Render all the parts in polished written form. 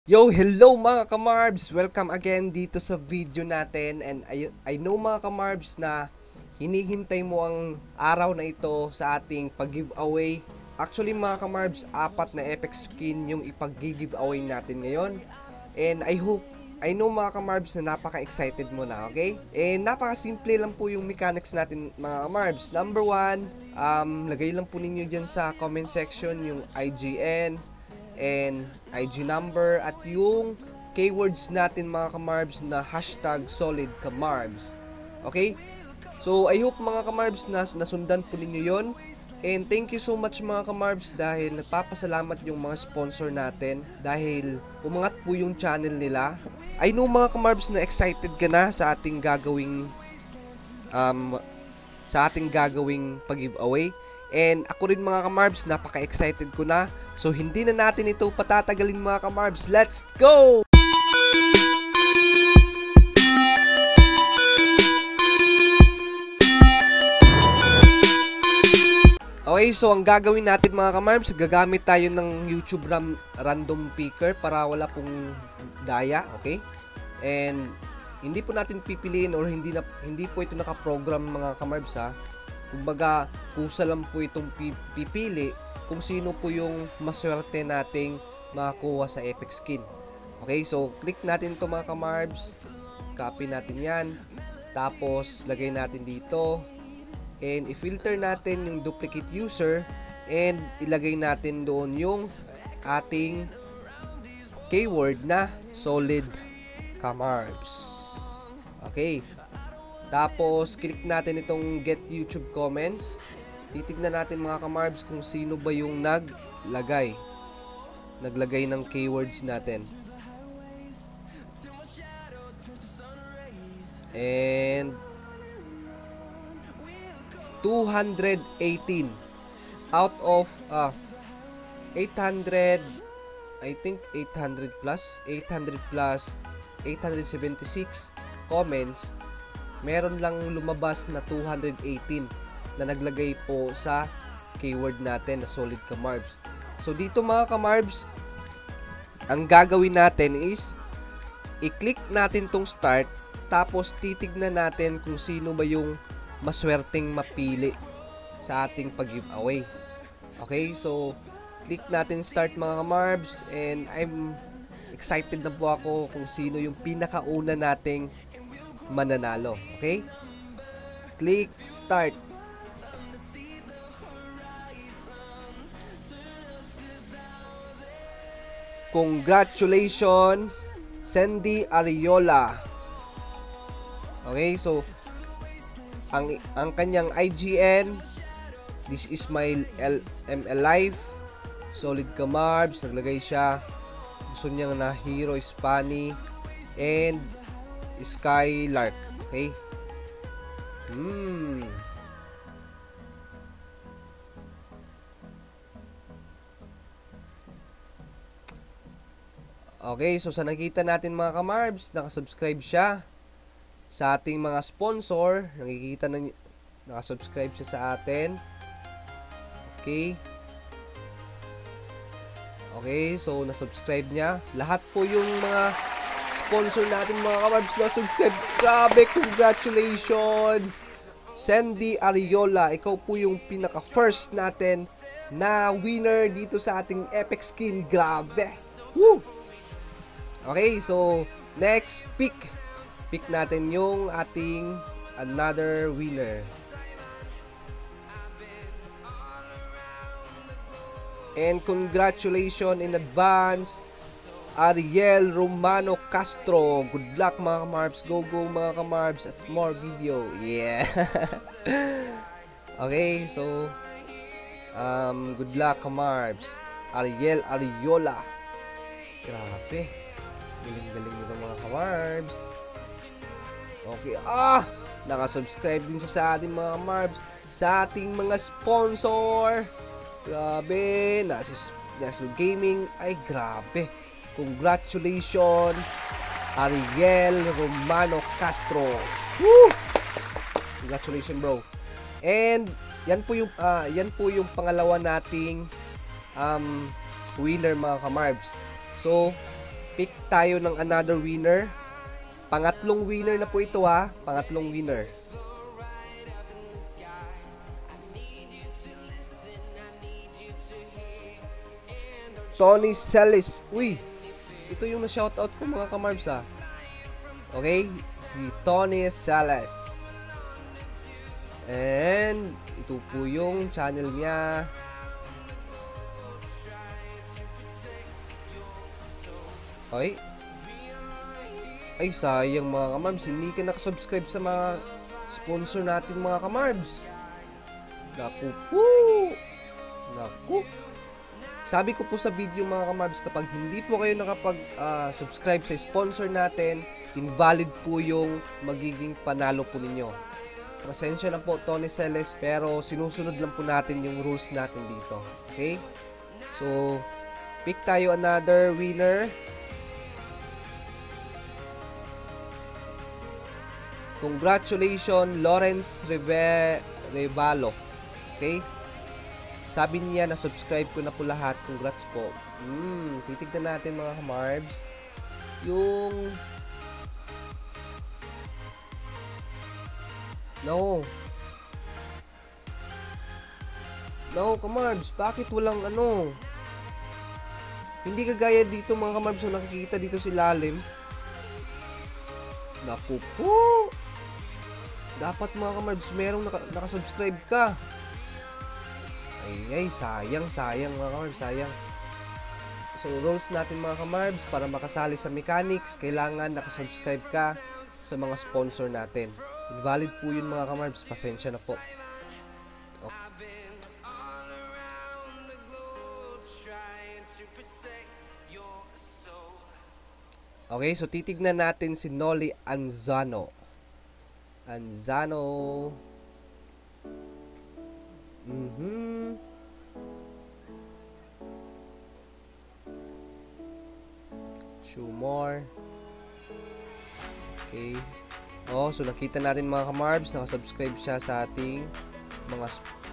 Yo, hello mga kamarbs! Welcome again dito sa video natin. And I know mga kamarbs na hinihintay mo ang araw na ito sa ating pag-giveaway. Actually mga kamarbs, 4 na epic skin yung ipag-giveaway natin ngayon. And I know mga kamarbs na napaka-excited mo na, okay? And napaka-simple lang po yung mechanics natin mga kamarbs. Number 1, lagay lang po ninyo dyan sa comment section yung IGN and IG number at yung keywords natin mga kamarbs na hashtag solid kamarbs. Okay? So I hope mga kamarbs na nasundan po ninyo yon. And thank you so much mga kamarbs dahil nagpapasalamat yung mga sponsor natin dahil umangat po yung channel nila. I know mga kamarbs na excited ka na sa ating gagawing pag-giveaway. And ako rin mga kamarbs, napaka-excited ko na. So hindi na natin ito patatagalin mga kamarbs. Let's go! Okay, so ang gagawin natin mga kamarbs, gagamit tayo ng YouTube random picker para wala pong daya, okay? And hindi po natin pipiliin or hindi po ito naka-program mga kamarbs ha. Kumbaga, kusa lang po itong pipili kung sino po yung maswerte nating makakuha sa epic skin. Okay, so click natin ito mga kamarbs. Copy natin yan. Tapos, lagay natin dito. And i-filter natin yung duplicate user. And ilagay natin doon yung ating keyword na solid kamarbs. Okay. Tapos, click natin itong get YouTube comments. Titignan natin mga kamarbs kung sino ba yung naglagay ng keywords natin. And 218 out of 800, I think 800 plus 876 comments, meron lang lumabas na 218 na naglagay po sa keyword natin na solid kamarbs. So dito mga kamarbs, ang gagawin natin is i-click natin tong start, tapos titignan natin kung sino ba yung maswerteng mapili sa ating pag-giveaway. Okay, so click natin start mga kamarbs, and I'm excited na po ako kung sino yung pinakauna nating mananalo. Okay? Click start. Congratulations, Sandy Ariola. Okay, so ang kanyang IGN, this is my ML Live, solid kamarbs, naglagay siya. Gusto niya na Hero Spani and Skylark. Okay. Okay, so sa nakita natin mga kamarbs, nakasubscribe siya sa ating mga sponsor. Nakikita na nakasubscribe siya sa atin. Okay. Okay, so nasubscribe niya. Lahat po yung mga sponsor natin mga kamarbs na subscribe. Grabe, congratulations! Sandy Ariola, ikaw po yung pinaka first natin na winner dito sa ating epic skin. Grabe! Woo! Okay, so next pick natin yung ating another winner. And congratulations in advance, Ariel Romano Castro. Good luck mga kamarbs. Go mga kamarbs at more video. Yeah. Okay, so good luck kamarbs. Ariel Ariola. Grabe. Galing nito mga kamarbs. Okay, nakasubscribe din siya sa ating mga kamarbs, sa ating mga sponsor. Grabe, Nasus Gaming. Ay, grabe. Congratulations, Ariel Romano Castro. Woo! Congratulations, bro. And yan po yung pangalawa nating winner mga kamarbs. So pick tayo ng another winner. Pangatlong winner na po ito ha. Pangatlong winner. Tony Celis. Uy, ito yung na-shoutout ko mga kamarbs ha. Okay, si Tony Celis. And ito po yung channel niya. Okay. Ay, sayang mga kamarbs, hindi ka nakasubscribe sa mga sponsor natin mga kamarbs. Naku po. Naku. Sabi ko po sa video mga kamarbs, kapag hindi po kayo nakapag-subscribe sa sponsor natin, invalid po yung magiging panalo po ninyo. Pasensya na po Tony Celes, pero sinusunod lang po natin yung rules natin dito. Okay? So, pick tayo another winner. Congratulations, Lawrence Revalo. Okay? Sabi niya na subscribe ko na po lahat. Congrats po. Titignan natin mga kamarbs. Yung No, kamarbs, bakit walang ano? Hindi kagaya dito mga kamarbs, so nakikita dito si lalim. Naku po. Dapat mga kamarbs, merong nakasubscribe ka. Ay, sayang mga kamarbs, sayang. So, rules natin mga kamarbs, para makasali sa mechanics, kailangan nakasubscribe ka sa mga sponsor natin. Invalid po yun mga kamarbs, pasensya na po. Okay, so titignan natin si Noli Anzano. Show more. Okay. Oh, so nakita natin mga kamarbs, nakasubscribe siya sa ating mga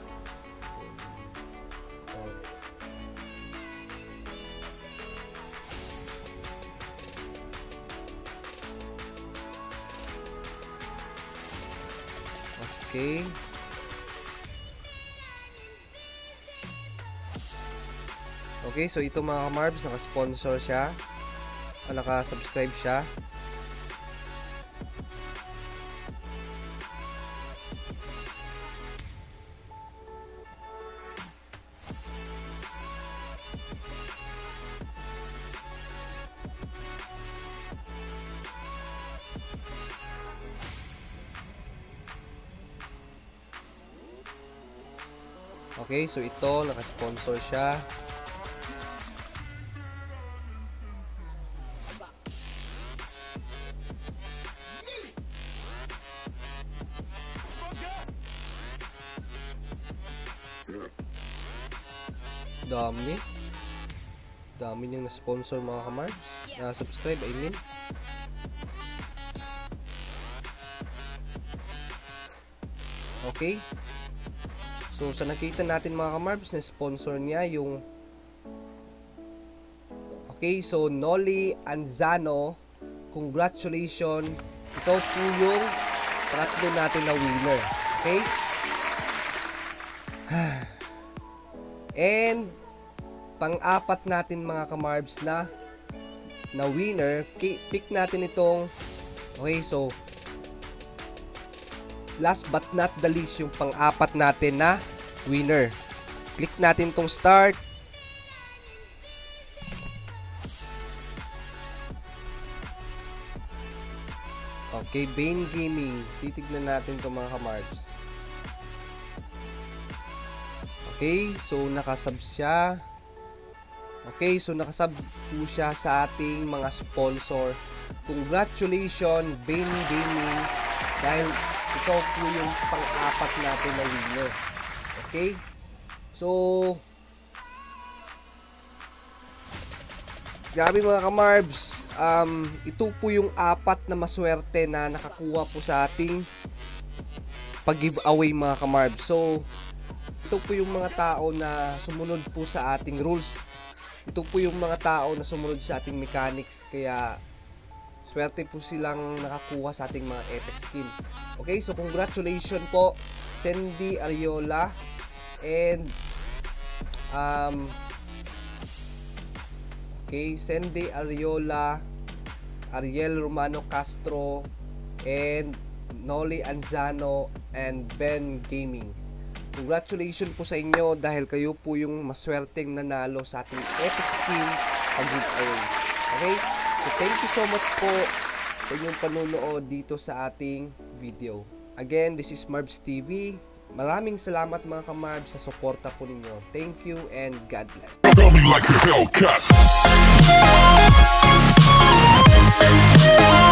Okay. Okay, so ito mga kamarbs, naka-sponsor siya. Naka-subscribe siya. Okay, so ito, naka-sponsor siya. Dami niyang na-sponsor mga kamarbs. Na-subscribe, I mean. Okay. So, sa nakita natin mga kamarbs, na sponsor niya yung okay, so Noli Anzano, congratulations. Ikaw po yung pangatlo natin na winner. Okay? And pang-apat natin mga kamarbs na winner, pick natin itong okay, so last but not the least, yung pang-apat natin na winner. Click natin tong start. Okay, Bane Gaming. Titignan natin itong mga kamarbs. Okay, so nakasub siya. Okay, so nakasub po siya sa ating mga sponsor. Congratulations, Bane Gaming, dahil ikaw po yung pang-apat natin na winner. Okay? So, grabe mga kamarbs. Ito po yung apat na maswerte na nakakuha po sa ating pag-giveaway mga kamarbs. So, ito po yung mga tao na sumunod po sa ating rules. ito po yung mga tao na sumunod sa ating mechanics, kaya swerte po silang nakakuha sa ating mga epic skin. Okay, so congratulations po Sandy Ariola and Sandy Ariola, Ariel Romano Castro, and Noli Anzano and Ben Gaming. Congratulations po sa inyo dahil kayo po yung maswerteng nanalo sa ating epic skin pag-giveaway. Okay? So thank you so much po sa inyong panunood dito sa ating video. Again, this is Marbs TV. Maraming salamat mga ka-Marbs sa suporta po ninyo. Thank you and God bless. Feel me like a Hellcat.